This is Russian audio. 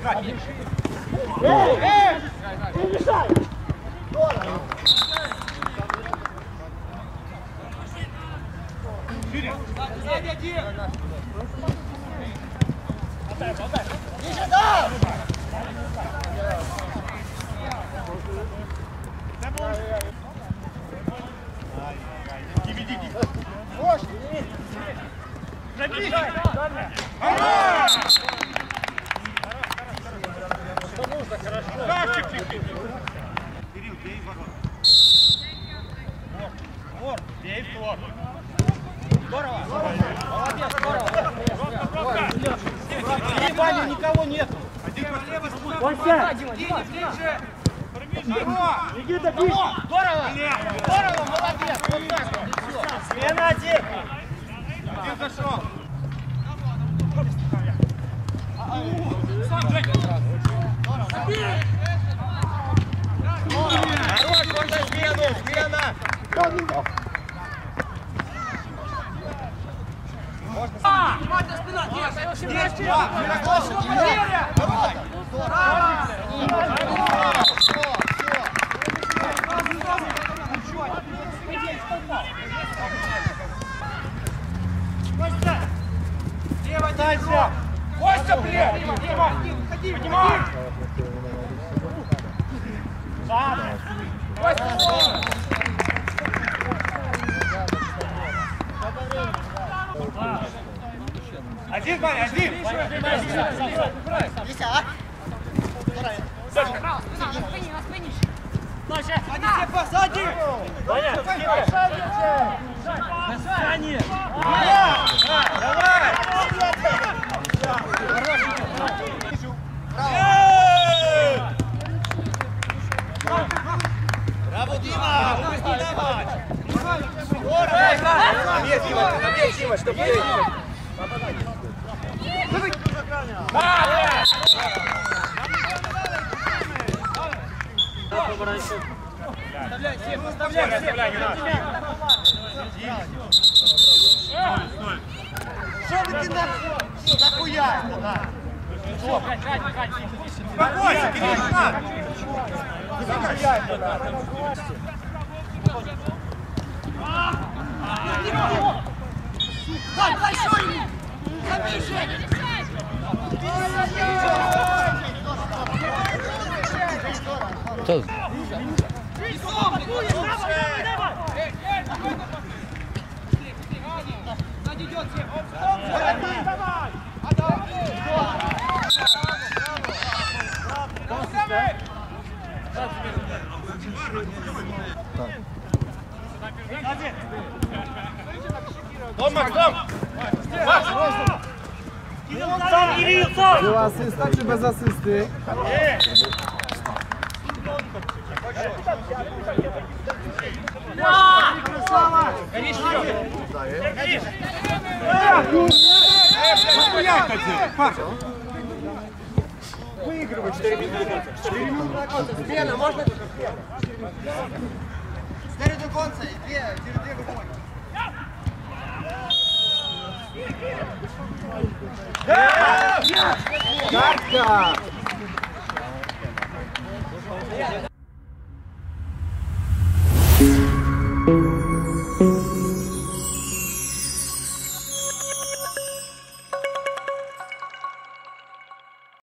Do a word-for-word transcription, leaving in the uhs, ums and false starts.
Эй, эй! Не мешай! Сзади один! Болтай, болтай! Ниже, да! Иди, иди, иди! Забей! Что нужно, хорошо! Кирилл, бей в ворот! Вор, вор, бей в вор! Здорово! Молодец, здорово! И Ваня, никого нету! Вася! Никита, бей! Здорово! Здорово, молодец! Вот так вот! Смена один! Один зашел! Сам, Жень! Хорош, он за смену! Смена! А! Внимательно, спина! Нет! Нет! Костя! Лево, дальше! Костя, блядь! Дима, ходи, поднимай! Костя! Один, парень, один! Лися, а? Саша! На спине, на спине! Саша! Сзади, Степа, сзади! Ваня, Саня! Давай! Браво, Дима! Пусти давай! Навес, Дима, навес, Дима, чтобы ты... Оставляй всех, оставляй всех! Что ты нахуя? Спокойно, Кирилл, на! Дай, дай, Шурин! Забей, Жень! Кто? Сзади идет всем! Дом, Макс, дом! Сам, Кирилл, сам! Był asysta czy bez asysty? Горишь, горишь! Выигрывать четыре минуты. четыре минуты. Смена, можно? четыре до конца и две, две выходят. Карта!